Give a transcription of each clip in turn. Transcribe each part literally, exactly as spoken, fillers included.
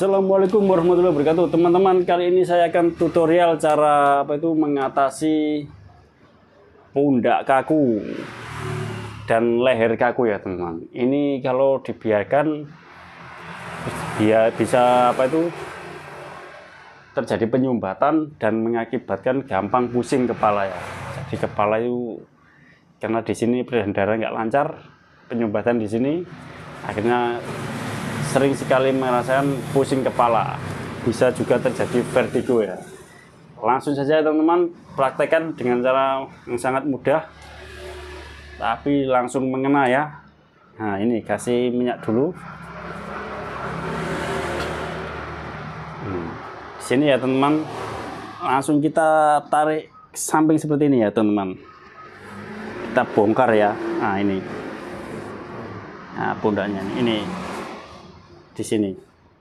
Assalamualaikum warahmatullahi wabarakatuh, teman-teman. Kali ini saya akan tutorial cara apa itu mengatasi pundak kaku dan leher kaku ya teman-teman. Ini kalau dibiarkan dia bisa apa itu terjadi penyumbatan dan mengakibatkan gampang pusing kepala ya. Jadi kepala itu karena di sini peredaran darah nggak lancar, penyumbatan di sini akhirnya sering sekali merasakan pusing kepala, bisa juga terjadi vertigo ya. Langsung saja teman-teman praktekkan dengan cara yang sangat mudah tapi langsung mengena ya. Nah ini kasih minyak dulu hmm. Di sini ya teman-teman, langsung kita tarik samping seperti ini ya teman-teman, kita bongkar ya. Nah ini, nah pundaknya ini di sini.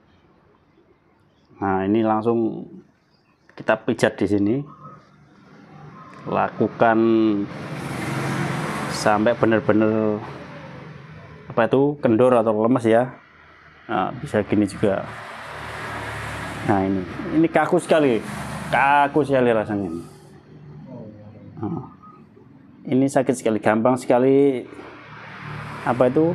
Nah ini langsung kita pijat di sini, lakukan sampai benar-benar apa itu kendor atau lemas ya. Nah, bisa gini juga. Nah ini ini kaku sekali, kaku sekali rasanya. Nah, ini sakit sekali, gampang sekali apa itu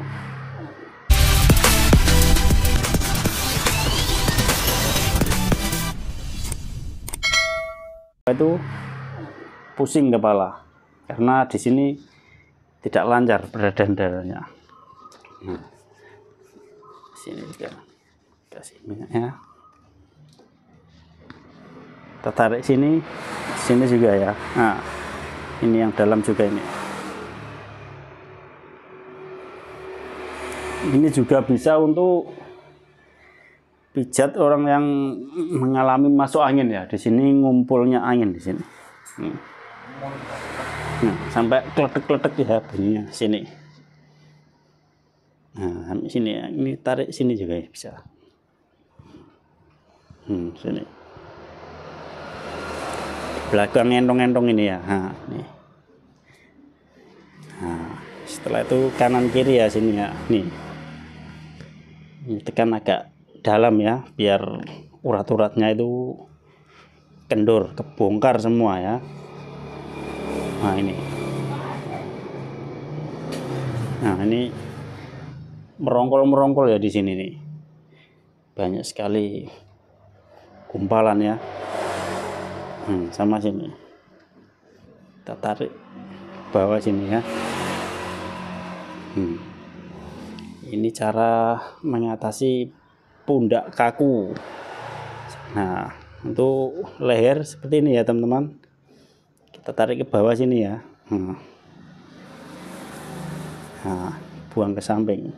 itu pusing kepala karena di sini tidak lancar peredaran darahnya. Nah, sini juga kasih minyaknya, kita tarik sini, sini juga ya. Nah ini yang dalam juga ini. Ini juga bisa untuk pijat orang yang mengalami masuk angin ya. Di sini ngumpulnya angin di sini. Nah, sampai kletek-kletek ya bunyinya sini. Nah, sampai sini ya. Ini tarik sini juga ya bisa. Hmm, sini. Belakang entong-entong ini ya. Nah, nih. Nah, setelah itu kanan kiri ya sini ya. Nih. Ini tekan agak dalam ya, biar urat-uratnya itu kendor, kebongkar semua ya. Nah ini, nah ini merongkol-merongkol ya di sini nih, banyak sekali gumpalan ya. Hmm, sama sini, kita tarik bawah sini ya. Hmm. Ini cara mengatasi pundak kaku. Nah untuk leher seperti ini ya teman-teman, kita tarik ke bawah sini ya. Nah, nah buang ke samping.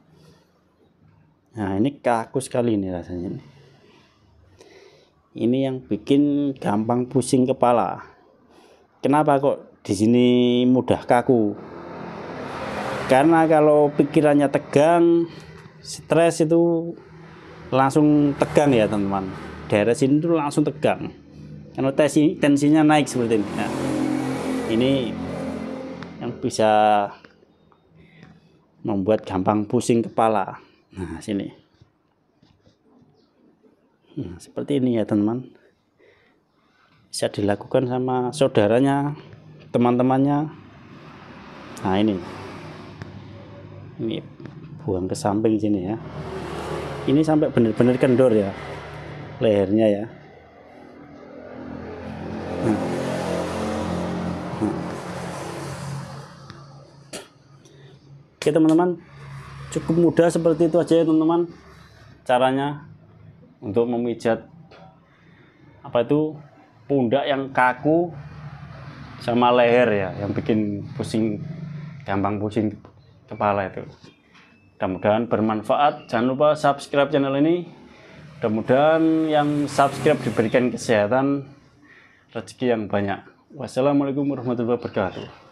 Nah ini kaku sekali ini rasanya ini. Ini yang bikin gampang pusing kepala. Kenapa kok di sini mudah kaku? Karena kalau pikirannya tegang, stres itu langsung tegang ya teman-teman. Daerah sini tuh langsung tegang karena tensi, tensinya naik seperti ini. Nah, ini yang bisa membuat gampang pusing kepala. Nah sini, nah, seperti ini ya teman-teman. Bisa dilakukan sama saudaranya, teman-temannya. Nah ini, ini buang ke samping sini ya. Ini sampai benar-benar kendor ya lehernya ya. Nah. Nah. Oke teman-teman, cukup mudah seperti itu aja ya teman-teman caranya untuk memijat apa itu pundak yang kaku sama leher ya, yang bikin pusing, gampang pusing kepala itu. Mudah-mudahan bermanfaat. Jangan lupa subscribe channel ini. Mudah-mudahan yang subscribe diberikan kesehatan, rezeki yang banyak. Wassalamualaikum warahmatullahi wabarakatuh.